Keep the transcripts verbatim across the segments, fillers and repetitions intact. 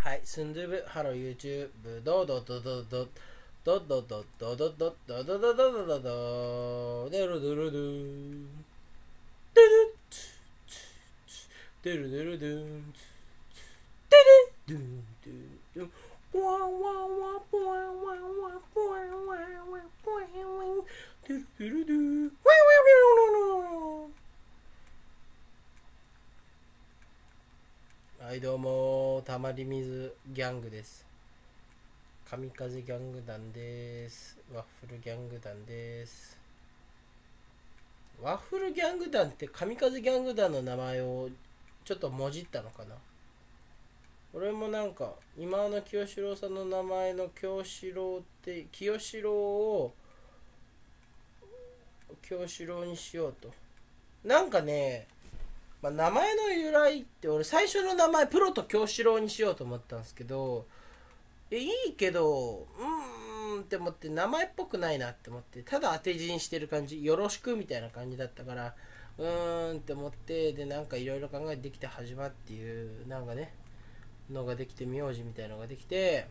はい、スンドゥブ、ハロー YouTube、ドドドドドドドドドドドドドドドドドドドデルドルドゥデルデルデルドゥンデルドゥンドゥンワンワンワンポワンワンワンポワンワンワンポワンワンデルデルドゥンワンワンワンワンワン。はい、どうも、たまり水ギャングです。神風ギャング団です。ワッフルギャング団です。ワッフルギャング団って神風ギャング団の名前をちょっともじったのかな。俺もなんか今の清志郎さんの名前の清志郎って清志郎を清志郎にしようと。なんかね、まあ、名前の由来って俺最初の名前プロと京志郎にしようと思ったんですけど、えいいけどうーんって思って名前っぽくないなって思って、ただ当て字にしてる感じ、よろしくみたいな感じだったから、うーんって思って、でなんかいろいろ考えてできて始まっていうなんかねのができて、名字みたいなのができて、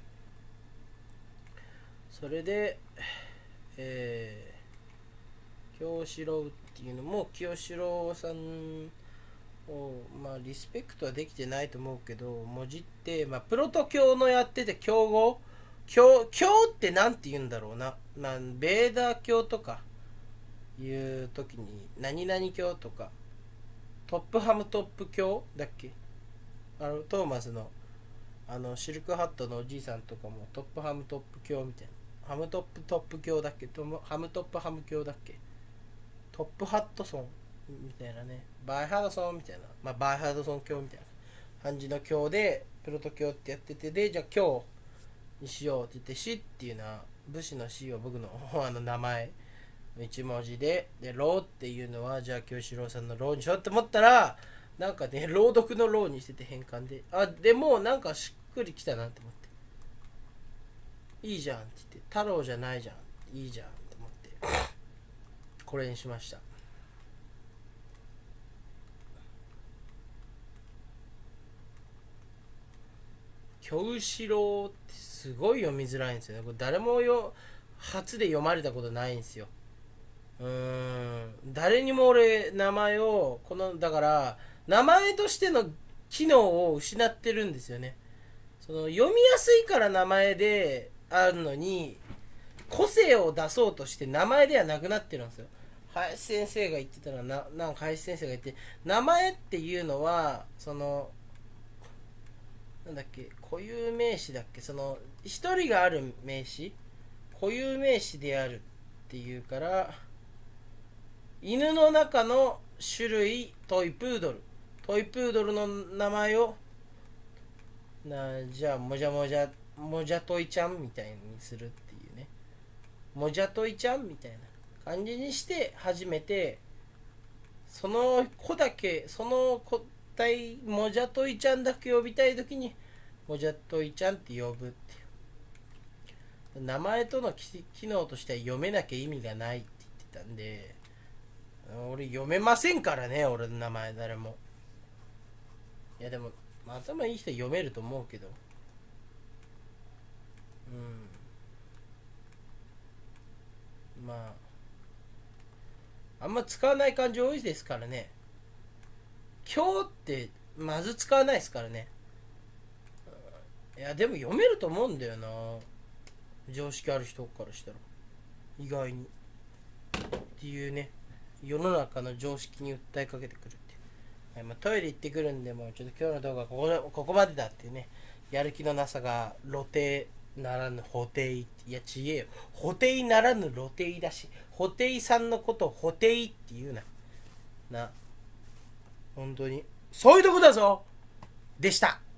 それでえー、京志郎っていうのも清志郎さんをまあリスペクトはできてないと思うけど、文字って、まあ、プロと教のやってて教語教教ってなんて言うんだろうな、まあ、ベーダー教とかいう時に何々教とか、トップハムトップ教だっけ、あのトーマスのあのシルクハットのおじいさんとかもトップハムトップ教みたいな、ハムトップトップ教だっけ、ハムトップハム教だっけ、トップハットソンみたいなね、バイハドソンみたいな、まあバイハドソン教みたいな感じの教でプロト教ってやってて、でじゃあ教にしようって言って、死っていうのは武士の死を僕のあの名前一文字で、でローっていうのはじゃあ清志郎さんのローにしようって思ったら、なんかね朗読のローにしてて変換で、あでもなんかしっくりきたなって思って、いいじゃんって言って、太郎じゃないじゃん、いいじゃんって思ってこれにしました。京志郎ってすごい読みづらいんですよね。これ誰もよ初で読まれたことないんですよ。うーん誰にも俺名前をこのだから名前としての機能を失ってるんですよね。その読みやすいから名前であるのに、個性を出そうとして名前ではなくなってるんですよ。林先生が言ってたらな、なんか林先生が言って、名前っていうのはそのなんだっけ、固有名詞だっけ、その一人がある名詞、固有名詞であるっていうから、犬の中の種類トイプードル、トイプードルの名前をなじゃあもじゃもじゃもじゃトイちゃんみたいにするっていうね、もじゃトイちゃんみたいな感じにして初めてその子だけ、その個体もじゃトイちゃんだけ呼びたい時にもじゃトイちゃんって呼ぶっていう、名前との機能としては読めなきゃ意味がないって言ってたんで、俺読めませんからね、俺の名前誰も。いやでも頭いい人読めると思うけど、うんまああんま使わない漢字多いですからね。今日ってまず使わないですからね。いやでも読めると思うんだよな、常識ある人からしたら意外にっていうね、世の中の常識に訴えかけてくるっていう、はいまあ、トイレ行ってくるんで、もうちょっと今日の動画ここここまでだっていうね、やる気のなさが露呈ならぬ補定、いやちげえよ、補定ならぬ露呈だし、補定さんのことを補定って言うなな、本当にそういうとこだぞでした。